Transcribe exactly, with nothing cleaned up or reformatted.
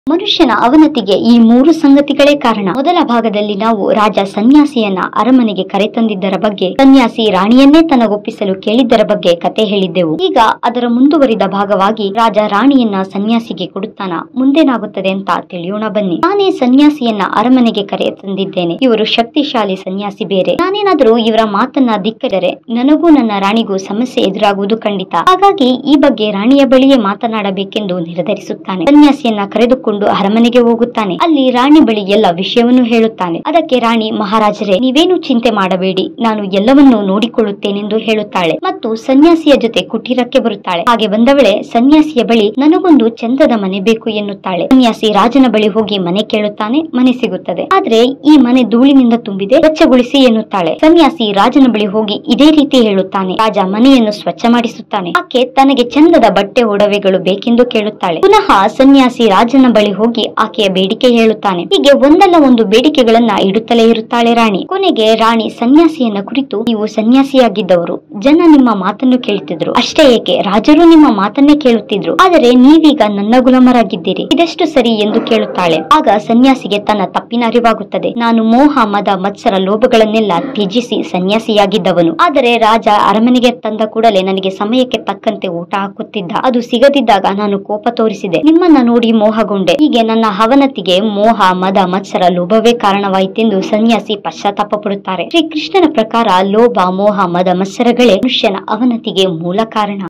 ಮನುಷ್ಯನ ಅವನತಿಗೆ ಈ ಮೂರು ಸಂಗತಿಗಳೇ ಕಾರಣ. ಮೊದಲ ಭಾಗದಲ್ಲಿ ನಾವು ರಾಜ ಸನ್ಯಾಸಿಯನ್ನ ಅರಮನೆಗೆ ಕರೆತಂದಿದ್ದರ ಬಗ್ಗೆ, ಸನ್ಯಾಸಿ ರಾಣಿಯನ್ನೇ ತನಗೊಪ್ಪಿಸಲು ಕೇಳಿದ್ದರ ಬಗ್ಗೆ ಕತೆ ಹೇಳಿದ್ದೆವು. ಈಗ ಅದರ ಮುಂದುವರಿದ ಭಾಗವಾಗಿ ರಾಜ ರಾಣಿಯನ್ನ ಸನ್ಯಾಸಿಗೆ ಕೊಡುತ್ತಾನ. ಮುಂದೇನಾಗುತ್ತದೆ ಅಂತ ತಿಳಿಯೋಣ ಬನ್ನಿ. ನಾನೇ ಸನ್ಯಾಸಿಯನ್ನ ಅರಮನೆಗೆ ಕರೆತಂದಿದ್ದೇನೆ. ಇವರು ಶಕ್ತಿಶಾಲಿ ಸನ್ಯಾಸಿ ಬೇರೆ. ನಾನೇನಾದ್ರೂ ಇವರ ಮಾತನ್ನ ಧಿಕ್ಕರಿದರೆ ನನಗೂ ನನ್ನ ರಾಣಿಗೂ ಸಮಸ್ಯೆ ಎದುರಾಗುವುದು ಖಂಡಿತ. ಹಾಗಾಗಿ ಈ ಬಗ್ಗೆ ರಾಣಿಯ ಬಳಿಯೇ ಮಾತನಾಡಬೇಕೆಂದು ನಿರ್ಧರಿಸುತ್ತಾನೆ. ಸನ್ಯಾಸಿಯನ್ನ ಕರೆದುಕೊಂಡು ಅರಮನೆಗೆ ಹೋಗುತ್ತಾನೆ. ಅಲ್ಲಿ ರಾಣಿ ಬಳಿ ಎಲ್ಲ ವಿಷಯವನ್ನು ಹೇಳುತ್ತಾನೆ. ಅದಕ್ಕೆ ರಾಣಿ, ಮಹಾರಾಜರೇ, ನೀವೇನು ಚಿಂತೆ ಮಾಡಬೇಡಿ, ನಾನು ಎಲ್ಲವನ್ನೂ ನೋಡಿಕೊಳ್ಳುತ್ತೇನೆಂದು ಹೇಳುತ್ತಾಳೆ ಮತ್ತು ಸನ್ಯಾಸಿಯ ಜೊತೆ ಕುಟೀರಕ್ಕೆ ಬರುತ್ತಾಳೆ. ಹಾಗೆ ಬಂದವಳೆ ಸನ್ಯಾಸಿಯ ಬಳಿ ನನಗೊಂದು ಚಂದದ ಮನೆ ಬೇಕು ಎನ್ನುತ್ತಾಳೆ. ಸನ್ಯಾಸಿ ರಾಜನ ಬಳಿ ಹೋಗಿ ಮನೆ ಕೇಳುತ್ತಾನೆ. ಮನೆ ಸಿಗುತ್ತದೆ. ಆದ್ರೆ ಈ ಮನೆ ಧೂಳಿನಿಂದ ತುಂಬಿದೆ, ಸ್ವಚ್ಛಗೊಳಿಸಿ ಎನ್ನುತ್ತಾಳೆ. ಸನ್ಯಾಸಿ ರಾಜನ ಬಳಿ ಹೋಗಿ ಇದೇ ರೀತಿ ಹೇಳುತ್ತಾನೆ. ರಾಜ ಮನೆಯನ್ನು ಸ್ವಚ್ಛ ಮಾಡಿಸುತ್ತಾನೆ. ಆಕೆ ತನಗೆ ಚಂದದ ಬಟ್ಟೆ ಒಡವೆಗಳು ಬೇಕೆಂದು ಕೇಳುತ್ತಾಳೆ. ಪುನಃ ಸನ್ಯಾಸಿ ರಾಜನ ಬಳಿ ಹೋಗಿ ಆಕೆಯ ಬೇಡಿಕೆ ಹೇಳುತ್ತಾನೆ. ಹೀಗೆ ಒಂದಲ್ಲ ಒಂದು ಬೇಡಿಕೆಗಳನ್ನ ಇಡುತ್ತಲೇ ಇರುತ್ತಾಳೆ ರಾಣಿ. ಕೊನೆಗೆ ರಾಣಿ ಸನ್ಯಾಸಿಯನ್ನ ಕುರಿತು, ನೀವು ಸನ್ಯಾಸಿಯಾಗಿದ್ದವರು, ಜನ ನಿಮ್ಮ ಮಾತನ್ನು ಕೇಳುತ್ತಿದ್ರು. ಅಷ್ಟೇ ಏಕೆ, ರಾಜರು ನಿಮ್ಮ ಮಾತನ್ನೇ ಕೇಳುತ್ತಿದ್ರು. ಆದರೆ ನೀವೀಗ ನನ್ನ ಗುಲಾಮರಾಗಿದ್ದೀರಿ, ಇದೆಷ್ಟು ಸರಿ ಎಂದು ಕೇಳುತ್ತಾಳೆ. ಆಗ ಸನ್ಯಾಸಿಗೆ ತನ್ನ ತಪ್ಪಿನ ಅರಿವಾಗುತ್ತದೆ. ನಾನು ಮೋಹ, ಮದ, ಮತ್ಸರ, ಲೋಭಗಳನ್ನೆಲ್ಲ ತ್ಯಜಿಸಿ ಸನ್ಯಾಸಿಯಾಗಿದ್ದವನು. ಆದರೆ ರಾಜ ಅರಮನೆಗೆ ತಂದ ಕೂಡಲೇ ನನಗೆ ಸಮಯಕ್ಕೆ ತಕ್ಕಂತೆ ಊಟ ಹಾಕುತ್ತಿದ್ದ. ಅದು ಸಿಗದಿದ್ದಾಗ ನಾನು ಕೋಪ ತೋರಿಸಿದೆ. ನಿಮ್ಮನ್ನ ನೋಡಿ ಮೋಹಗೊಂಡೆ. ಹೀಗೆ ನನ್ನ ಅವನತಿಗೆ ಮೋಹ, ಮದ, ಮತ್ಸರ, ಲೋಭವೇ ಕಾರಣವಾಯಿತೆಂದು ಸನ್ಯಾಸಿ ಪಶ್ಚಾತ್ತಾಪ ಪಡುತ್ತಾರೆ. ಶ್ರೀ ಕೃಷ್ಣನ ಪ್ರಕಾರ ಲೋಭ, ಮೋಹ, ಮದ, ಮತ್ಸರಗಳೇ ಮನುಷ್ಯನ ಅವನತಿಗೆ ಮೂಲ ಕಾರಣ.